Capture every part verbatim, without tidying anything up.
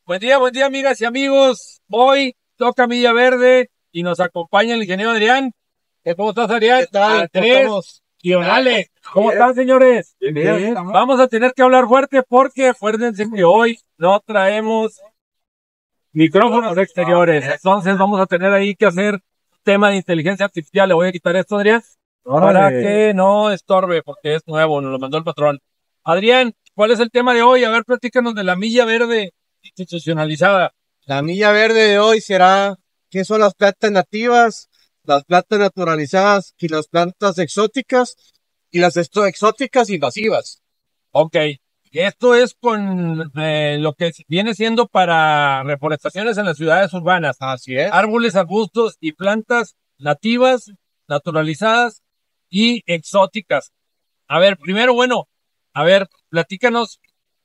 Buen día, buen día, amigas y amigos. Hoy toca Milla Verde y nos acompaña el ingeniero Adrián. Eh, ¿Cómo estás, Adrián? ¿Qué tal? Andrés y Onale. ¿Cómo Bien. están, señores? Bien, bien. Vamos a tener que hablar fuerte porque acuérdense que hoy no traemos micrófonos exteriores. Entonces vamos a tener ahí que hacer tema de inteligencia artificial. Le voy a quitar esto, Adrián, para Órale. que no estorbe, porque es nuevo, nos lo mandó el patrón. Adrián, ¿cuál es el tema de hoy? A ver, platícanos de la Milla Verde institucionalizada. La milla verde de hoy será qué son las plantas nativas, las plantas naturalizadas y las plantas exóticas y las esto- exóticas invasivas. Ok, esto es con eh, lo que viene siendo para reforestaciones en las ciudades urbanas. Así es. Árboles, arbustos y plantas nativas, naturalizadas y exóticas. A ver, primero, bueno, a ver, platícanos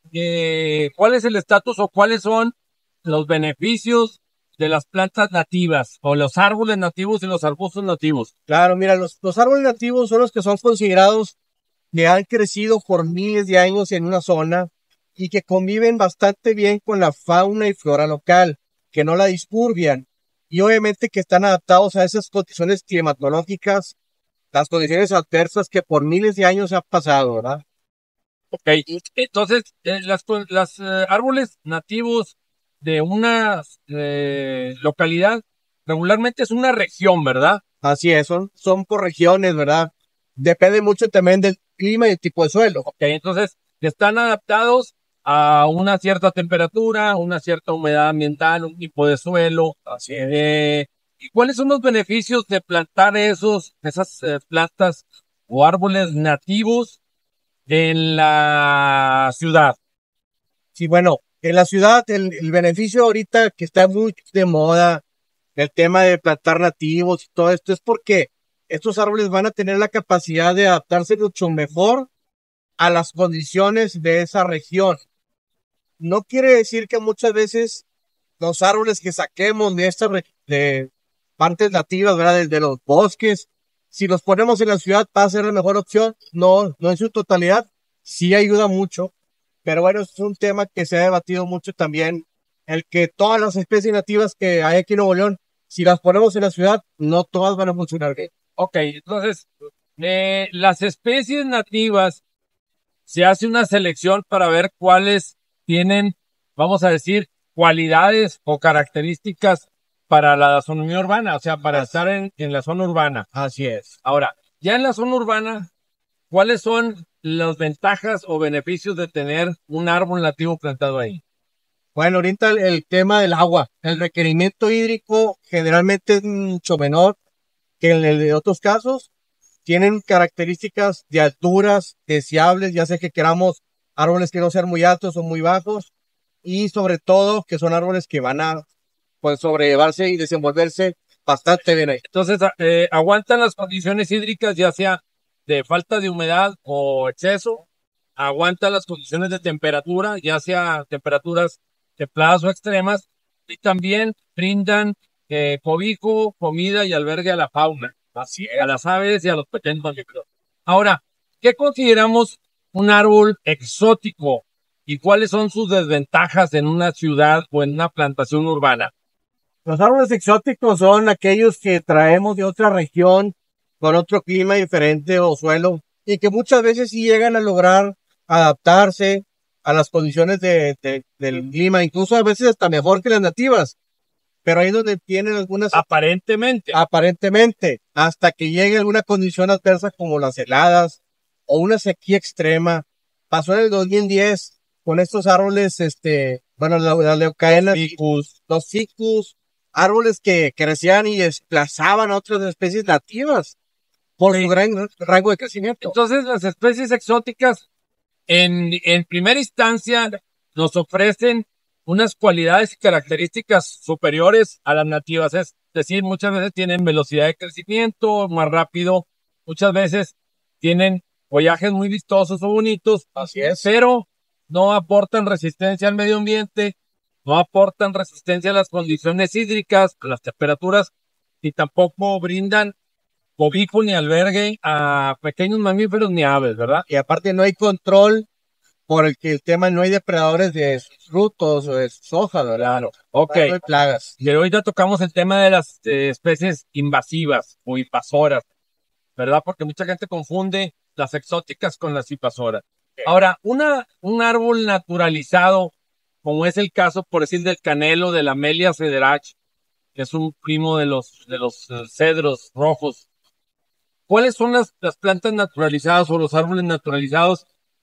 eh, cuál es el estatus o cuáles son los beneficios de las plantas nativas o los árboles nativos y los arbustos nativos. Claro, mira, los, los árboles nativos son los que son considerados que han crecido por miles de años en una zona y que conviven bastante bien con la fauna y flora local, que no la disturbian y obviamente que están adaptados a esas condiciones climatológicas, las condiciones adversas que por miles de años han pasado, ¿verdad? Ok, entonces eh, las, co- las eh, árboles nativos de una eh, localidad regularmente es una región, ¿verdad? Así es, son, son por regiones, ¿verdad? Depende mucho también del clima y el tipo de suelo. Ok, entonces están adaptados a una cierta temperatura, una cierta humedad ambiental, un tipo de suelo. Así es. Eh, ¿y cuáles son los beneficios de plantar esos, esas eh, plantas o árboles nativos en la ciudad? Sí, bueno, en la ciudad el, el beneficio ahorita que está muy de moda, el tema de plantar nativos y todo esto, es porque estos árboles van a tener la capacidad de adaptarse mucho mejor a las condiciones de esa región. No quiere decir que muchas veces los árboles que saquemos de estas re- de partes nativas, ¿verdad? De, de los bosques, si los ponemos en la ciudad va a ser la mejor opción. No, no en su totalidad, sí ayuda mucho, pero bueno, es un tema que se ha debatido mucho también, el que todas las especies nativas que hay aquí en Nuevo León, si las ponemos en la ciudad, no todas van a funcionar bien. Ok, entonces, eh, las especies nativas se hace una selección para ver cuáles tienen, vamos a decir, cualidades o características para la zona urbana, o sea, para Así, estar en, en la zona urbana. así es. Ahora, ya en la zona urbana, ¿cuáles son las ventajas o beneficios de tener un árbol nativo plantado ahí? Bueno, ahorita el, el tema del agua, el requerimiento hídrico generalmente es mucho menor que en el de otros casos. Tienen características de alturas deseables, ya sea que queramos árboles que no sean muy altos o muy bajos, y sobre todo que son árboles que van a pues sobrellevarse y desenvolverse bastante bien ahí. Entonces, a- eh, aguantan las condiciones hídricas, ya sea de falta de humedad o exceso, aguantan las condiciones de temperatura, ya sea temperaturas templadas o extremas, y también brindan eh, cobijo, comida y albergue a la fauna, así, a las aves y a los pequeños mamíferos. Ahora, ¿qué consideramos un árbol exótico y cuáles son sus desventajas en una ciudad o en una plantación urbana? Los árboles exóticos son aquellos que traemos de otra región con otro clima diferente o suelo y que muchas veces sí llegan a lograr adaptarse a las condiciones de, de- del clima, incluso a veces hasta mejor que las nativas, pero ahí es donde tienen algunas Aparentemente. aparentemente, hasta que llegue alguna condición adversa como las heladas o una sequía extrema. Pasó en el dos mil diez con estos árboles, este, bueno, la- las leucaenas, y Ficus. los ficus, árboles que crecían y desplazaban a otras especies nativas por su Sí. gran rango de crecimiento. Entonces, las especies exóticas, en, en primera instancia, nos ofrecen unas cualidades y características superiores a las nativas. Es decir, muchas veces tienen velocidad de crecimiento más rápido, muchas veces tienen follajes muy vistosos o bonitos, Así es. pero no aportan resistencia al medio ambiente, no aportan resistencia a las condiciones hídricas, a las temperaturas, y tampoco brindan cobijo ni albergue a pequeños mamíferos ni aves, ¿verdad? Y aparte no hay control por el que el tema no hay depredadores de sus frutos o de sus hojas, ¿verdad? Claro, ok. No hay plagas. Y ahorita tocamos el tema de las eh, especies invasivas o invasoras, ¿verdad? Porque mucha gente confunde las exóticas con las invasoras. Ahora, una, un árbol naturalizado, como es el caso, por decir, del canelo, de la Amelia cederaceae, que es un primo de los, de los eh, cedros rojos. ¿Cuáles son las, las plantas naturalizadas o los árboles naturalizados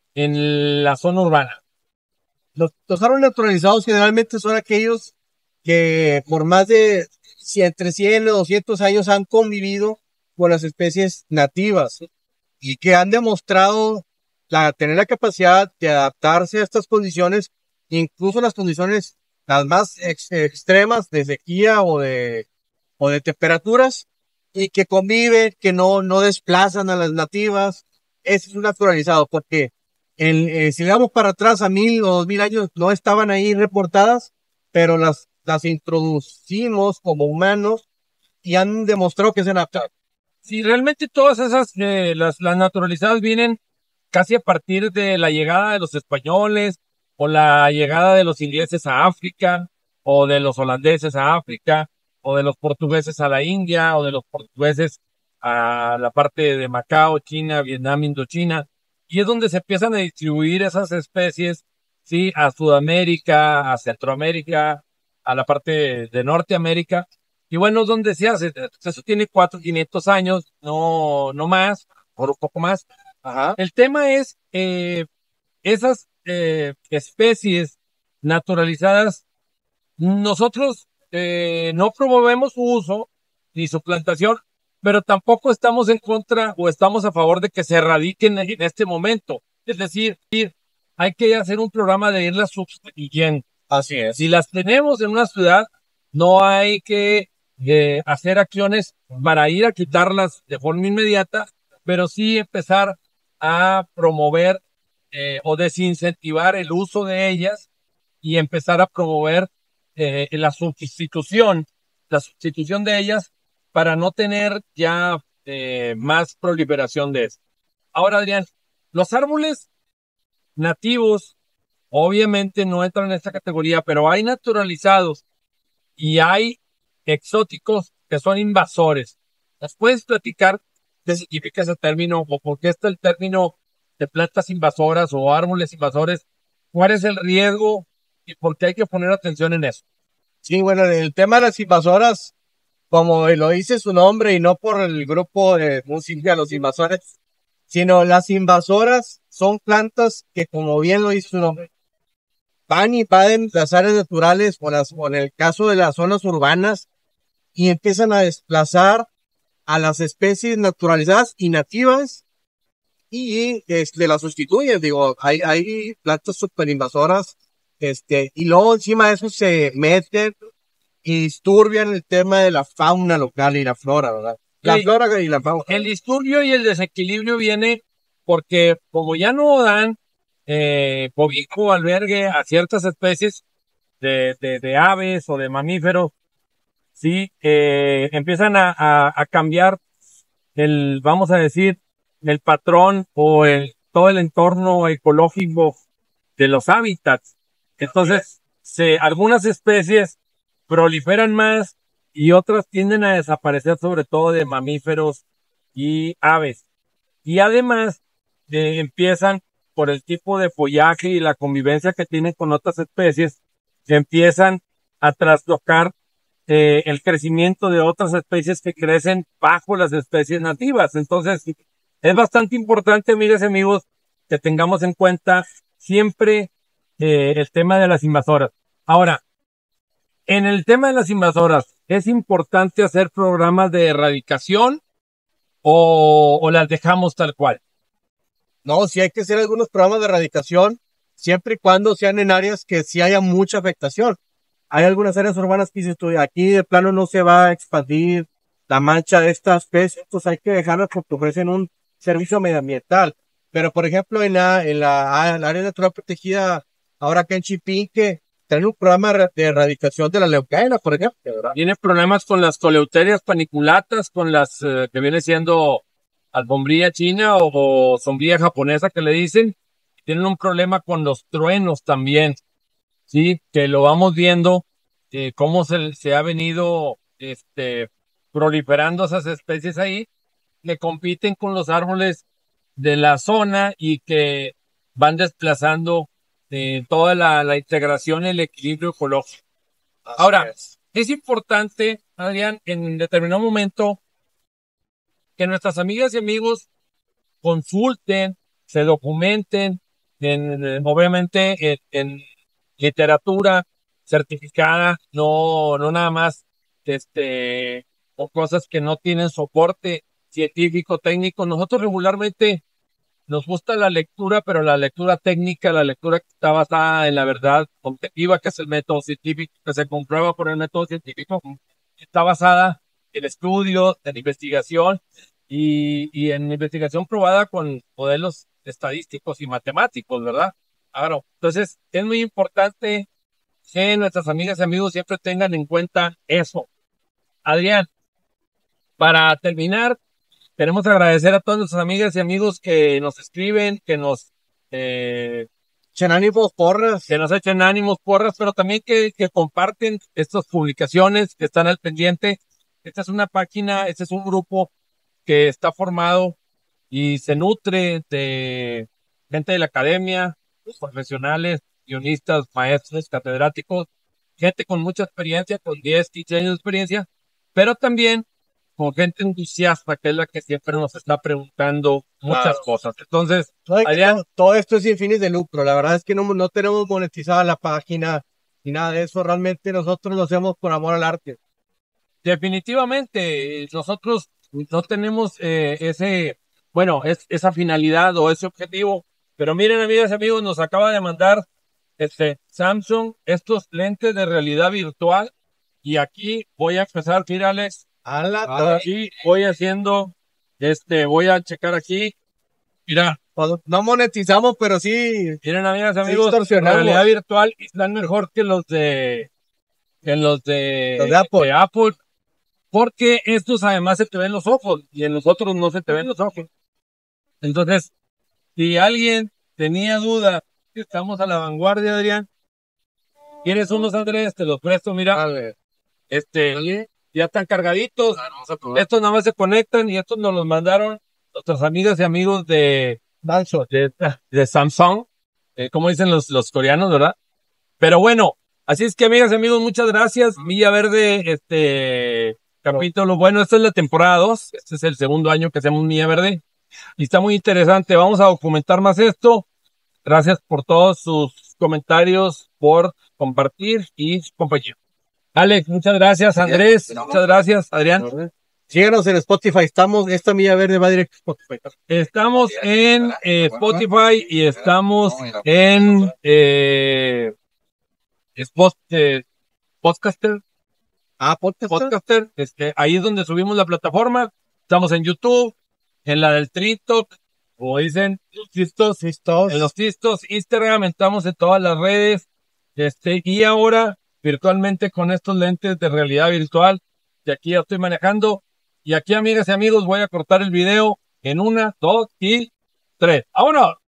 en la zona urbana? Los, los árboles naturalizados generalmente son aquellos que por más de cien, entre cien o doscientos años han convivido con las especies nativas y que han demostrado la, tener la capacidad de adaptarse a estas condiciones, incluso las condiciones las más ex, extremas de sequía o de, o de temperaturas, y que conviven, que no, no desplazan a las nativas. Ese es un naturalizado, porque en, eh, si vamos para atrás a mil o dos mil años, no estaban ahí reportadas, pero las, las introducimos como humanos y han demostrado que se adaptan. Sí, realmente todas esas, eh, las, las naturalizadas vienen casi a partir de la llegada de los españoles o la llegada de los ingleses a África o de los holandeses a África o de los portugueses a la India o de los portugueses a la parte de Macao, China, Vietnam, Indochina. Y es donde se empiezan a distribuir esas especies, sí, a Sudamérica, a Centroamérica, a la parte de Norteamérica. Y bueno, es donde se hace. Eso tiene cuatro, quinientos años, no, no más, por un poco más. Ajá. El tema es, eh, esas eh, especies naturalizadas, nosotros eh, no promovemos su uso ni su plantación, pero tampoco estamos en contra o estamos a favor de que se erradiquen en este momento. Es decir, hay que hacer un programa de irlas sustituyendo. Así es. Si las tenemos en una ciudad, no hay que eh, hacer acciones para ir a quitarlas de forma inmediata, pero sí empezar a promover eh, o desincentivar el uso de ellas y empezar a promover eh, la sustitución, la sustitución de ellas para no tener ya eh, más proliferación de eso. Ahora, Adrián, los árboles nativos obviamente no entran en esta categoría, pero hay naturalizados y hay exóticos que son invasores. ¿Nos puedes platicar qué significa ese término o por qué está el término de plantas invasoras o árboles invasores? ¿Cuál es el riesgo y por qué hay que poner atención en eso? Sí, bueno, el tema de las invasoras, como lo dice su nombre y no por el grupo de música Los Invasores, sino las invasoras son plantas que, como bien lo dice su nombre, van y invaden las áreas naturales o, las, o en el caso de las zonas urbanas y empiezan a desplazar a las especies naturalizadas y nativas y este, las sustituyen. Digo, hay, hay plantas super invasoras, este, y luego encima de eso se meten y disturbian el tema de la fauna local y la flora, ¿verdad? La Sí. flora y la fauna. El disturbio y el desequilibrio viene porque como ya no dan eh, cobijo, albergue a ciertas especies de, de, de aves o de mamíferos, sí, eh, empiezan a, a, a cambiar el, vamos a decir, el patrón o el, todo el entorno ecológico de los hábitats. Entonces, se, algunas especies proliferan más y otras tienden a desaparecer, sobre todo de mamíferos y aves. Y además, eh, empiezan, por el tipo de follaje y la convivencia que tienen con otras especies, empiezan a trastocar eh, el crecimiento de otras especies que crecen bajo las especies nativas. Entonces, es bastante importante, mires amigos, que tengamos en cuenta siempre eh, el tema de las invasoras. Ahora, en el tema de las invasoras, ¿es importante hacer programas de erradicación o, o las dejamos tal cual? No, sí hay que hacer algunos programas de erradicación, siempre y cuando sean en áreas que sí haya mucha afectación. Hay algunas áreas urbanas que dices tú, aquí de plano no se va a expandir la mancha de esta especie, entonces hay que dejarlas porque ofrecen un servicio medioambiental. Pero, por ejemplo, en la, en la, en la área natural protegida, ahora acá en Chipinque, tienen un programa de erradicación de la leucaena, por ejemplo, ¿verdad? Tiene problemas con las coleopterias paniculatas, con las eh, que viene siendo alfombría china o, o sombrilla japonesa que le dicen, tienen un problema con los truenos también, sí, que lo vamos viendo, eh, cómo se, se ha venido este, proliferando esas especies ahí, que compiten con los árboles de la zona y que van desplazando eh, toda la, la integración y el equilibrio ecológico. Ahora, es. es importante, Adrián, en determinado momento, que nuestras amigas y amigos consulten, se documenten, en, en- obviamente en, en literatura certificada, no, no nada más este, o cosas que no tienen soporte científico, técnico. Nosotros regularmente nos gusta la lectura, pero la lectura técnica, la lectura que está basada en la verdad objetiva, que es el método científico, que se comprueba por el método científico, está basada en estudios, en investigación y, y en investigación probada con modelos estadísticos y matemáticos, ¿verdad? Claro. Entonces, es muy importante que nuestras amigas y amigos siempre tengan en cuenta eso. Adrián, para terminar, queremos agradecer a todas nuestras amigas y amigos que nos escriben, que nos, eh, Echen ánimos, porras. que nos echen ánimos, porras, pero también que, que comparten estas publicaciones, que están al pendiente. Esta es una página, este es un grupo que está formado y se nutre de gente de la academia, profesionales, guionistas, maestros, catedráticos, gente con mucha experiencia, con diez, quince años de experiencia, pero también con gente entusiasta, que es la que siempre nos está preguntando muchas Claro. cosas. Entonces, No, es que Adrián, todo, todo esto es sin fines de lucro. La verdad es que no, no tenemos monetizada la página ni nada de eso. Realmente nosotros lo hacemos por amor al arte. definitivamente, eh, nosotros no tenemos eh, ese, bueno, es, esa finalidad o ese objetivo, pero miren, amigas y amigos, nos acaba de mandar este Samsung estos lentes de realidad virtual y aquí voy a empezar, mira, Alex, A la ah, torre. aquí voy haciendo, este, voy a checar aquí, mira, Pues, no monetizamos, pero sí, miren, amigas y sí amigos, extorsionamos. realidad virtual y están mejor que los de, que los de, Los de Apple. de Apple. Porque estos además se te ven los ojos y en los otros no se te ven los ojos. Entonces, si alguien tenía duda, estamos a la vanguardia, Adrián. ¿Quieres unos, Andrés? Te los presto, mira. Vale. Este, ya están cargaditos. Estos nada más se conectan y estos nos los mandaron nuestras amigas y amigos de, Danzo. de, de Samsung, eh, como dicen los, los coreanos, ¿verdad? Pero bueno, así es que amigas y amigos, muchas gracias. Villa Verde, este capítulo, bueno, esta es la temporada dos, este es el segundo año que hacemos Villa Verde y está muy interesante. Vamos a documentar más esto. Gracias por todos sus comentarios, por compartir y su compañía. Alex, muchas gracias. Andrés, muchas gracias. Adrián. Síganos en Spotify. Estamos, esta Milla Verde va directo a Spotify. Estamos en eh, Spotify y estamos en eh, Spot, eh, Podcaster. Ah, podcast. Podcaster, este, ahí es donde subimos la plataforma. Estamos en YouTube, en la del TikTok, como dicen, tistos, Listos. en los tistos, Instagram, estamos en todas las redes, este, y ahora virtualmente con estos lentes de realidad virtual, que aquí ya estoy manejando, y aquí, amigas y amigos, voy a cortar el video en una, dos y tres. ¡Vámonos!